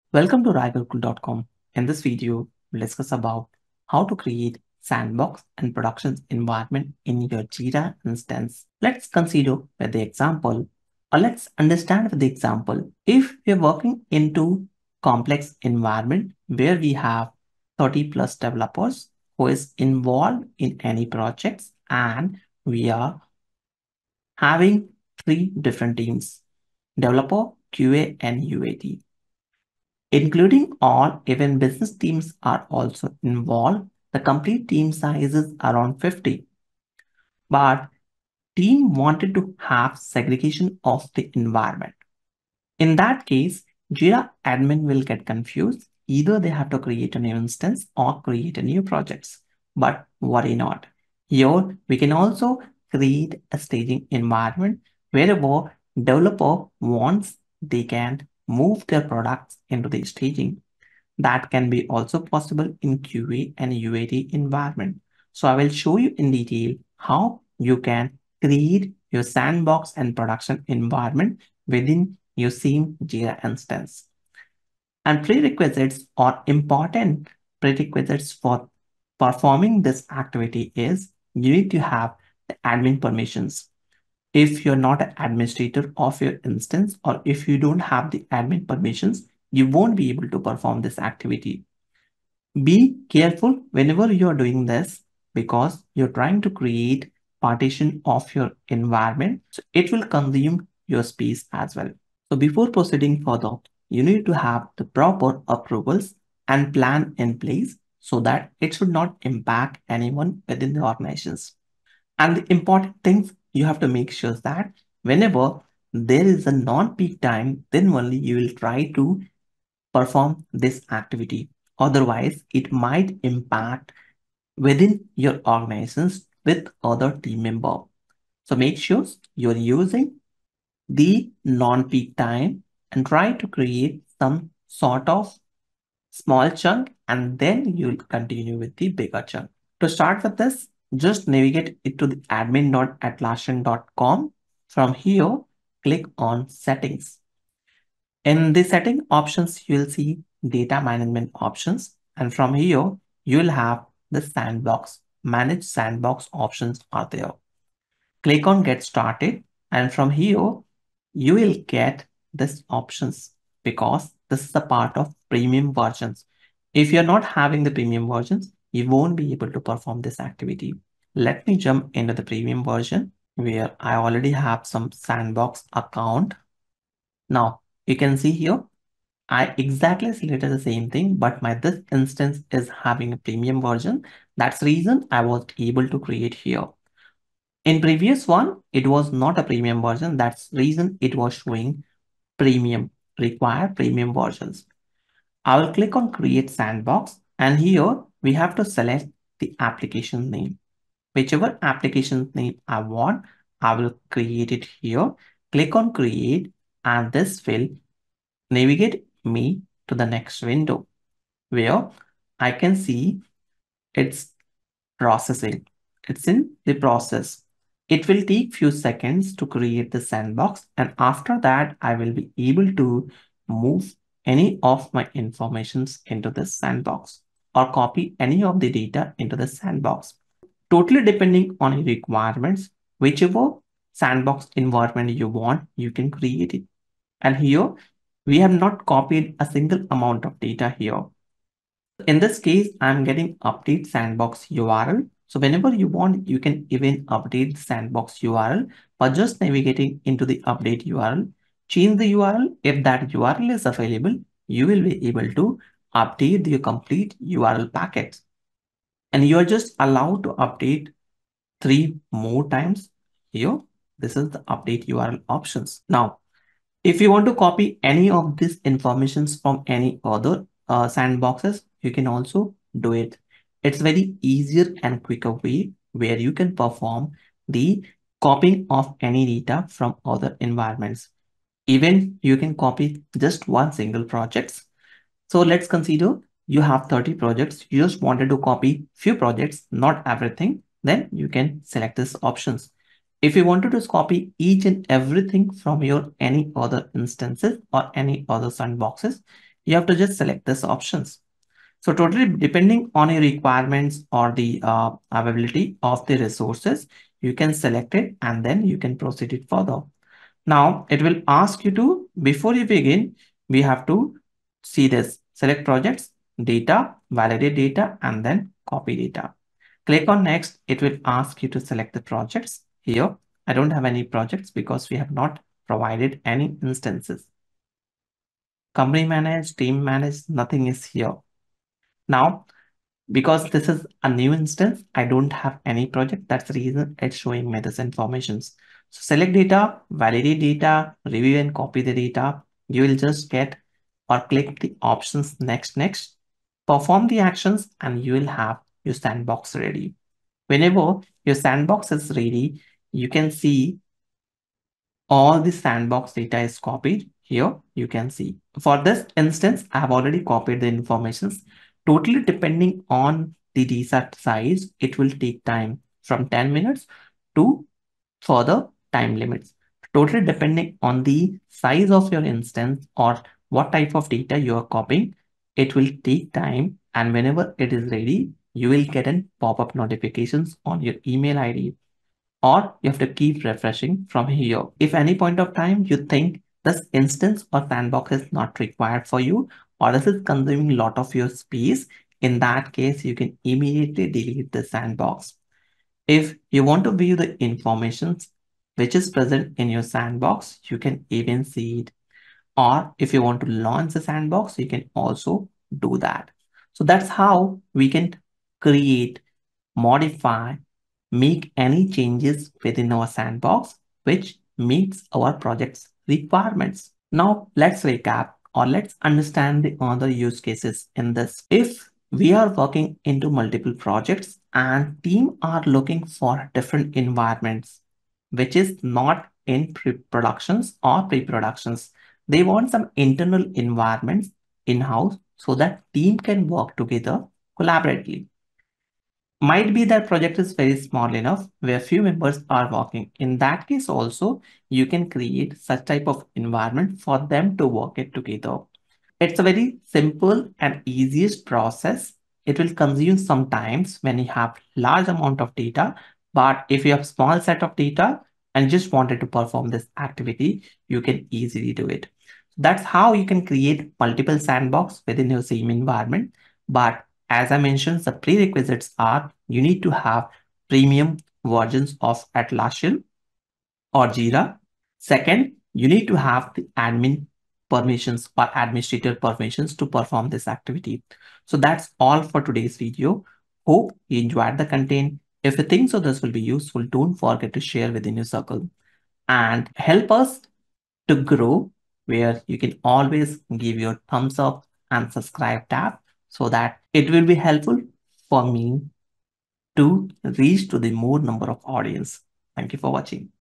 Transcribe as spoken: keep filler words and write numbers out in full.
Welcome to Raigurkul dot com. In this video, we'll discuss about how to create sandbox and production environment in your Jira instance. Let's consider with the example, or let's understand with the example. If we're working into complex environment where we have thirty plus developers who is involved in any projects, and we are having three different teams: developer, Q A, and U A T. Including all, even business teams are also involved. The complete team size is around fifty, but team wanted to have segregation of the environment. In that case, Jira admin will get confused. Either they have to create a new instance or create a new projects, but worry not. Here, we can also create a staging environment wherever developer wants, they can move their products into the staging. That can be also possible in Q A and U A T environment. So I will show you in detail how you can create your sandbox and production environment within your same Jira instance. And prerequisites or important prerequisites for performing this activity is you need to have the admin permissions. If you're not an administrator of your instance, or if you don't have the admin permissions, you won't be able to perform this activity. Be careful whenever you're doing this because you're trying to create partition of your environment. So it will consume your space as well. So before proceeding further, you need to have the proper approvals and plan in place so that it should not impact anyone within the organizations. And the important things you have to make sure that whenever there is a non-peak time, then only you will try to perform this activity. Otherwise, it might impact within your organizations with other team member. So make sure you're using the non-peak time and try to create some sort of small chunk, and then you'll continue with the bigger chunk. To start with this, just navigate it to the admin dot atlassian dot com. From here, click on settings. In the setting options, you'll see data management options. And from here, you'll have the sandbox, manage sandbox options are there. Click on get started. And from here, you will get this options because this is the part of premium versions. If you're not having the premium versions, you won't be able to perform this activity. Let me jump into the premium version where I already have some sandbox account. Now you can see here, I exactly selected the same thing, but my this instance is having a premium version. That's the reason I was able to create here. In previous one, it was not a premium version. That's the reason it was showing premium, require premium versions. I will click on create sandbox, and here we have to select the application name. Whichever application name I want, I will create it here. Click on create, and this will navigate me to the next window where I can see it's processing. It's in the process. It will take few seconds to create the sandbox, and after that, I will be able to move any of my informations into the sandbox or copy any of the data into the sandbox. Totally depending on your requirements, whichever sandbox environment you want, you can create it. And here, we have not copied a single amount of data here. In this case, I'm getting update sandbox U R L. So whenever you want, you can even update the sandbox U R L by just navigating into the update U R L. Change the U R L. If that U R L is available, you will be able to update your complete U R L packets. And you are just allowed to update three more times here. This is the update U R L options. Now, if you want to copy any of these informations from any other uh, sandboxes, you can also do it. It's very easier and quicker way where you can perform the copying of any data from other environments. Even you can copy just one single project. So let's consider you have thirty projects. You just wanted to copy few projects, not everything. Then you can select these options. If you wanted to copy each and everything from your any other instances or any other sandboxes, you have to just select this options. So totally depending on your requirements or the uh, availability of the resources, you can select it and then you can proceed it further. Now it will ask you to, before you begin, we have to see this, select projects, data, validate data, and then copy data. Click on next. It will ask you to select the projects. Here, I don't have any projects because we have not provided any instances. Company manage, team manage, nothing is here. Now, because this is a new instance, I don't have any project. That's the reason it's showing me this information. So select data, validate data, review and copy the data. You will just get or click the options next, next, perform the actions, and you will have your sandbox ready. Whenever your sandbox is ready, you can see all the sandbox data is copied. Here you can see. For this instance, I have already copied the informations. Totally depending on the data size, it will take time from ten minutes to further time limits. Totally depending on the size of your instance or what type of data you are copying, it will take time. And whenever it is ready, you will get an pop-up notifications on your email I D, or you have to keep refreshing from here. If any point of time you think this instance or sandbox is not required for you, or this is consuming a lot of your space, in that case, you can immediately delete the sandbox. If you want to view the informations which is present in your sandbox, you can even see it. Or if you want to launch the sandbox, you can also do that. So that's how we can create, modify, make any changes within our sandbox which meets our project's requirements. Now let's recap, or let's understand the other use cases in this. If we are working into multiple projects and team are looking for different environments, which is not in pre-productions or pre-productions, they want some internal environments in-house so that team can work together collaboratively. Might be that project is very small enough where few members are working. In that case also, you can create such type of environment for them to work it together. It's a very simple and easiest process. It will consume some times when you have large amount of data, but if you have small set of data and just wanted to perform this activity, you can easily do it. That's how you can create multiple sandbox within your same environment. But as I mentioned, the prerequisites are you need to have premium versions of Atlassian or Jira. Second, you need to have the admin permissions or administrator permissions to perform this activity. So that's all for today's video. Hope you enjoyed the content. If you think so this will be useful, don't forget to share within your circle and help us to grow, where you can always give your thumbs up and subscribe tab so that it will be helpful for me to reach to the more number of audience. Thank you for watching.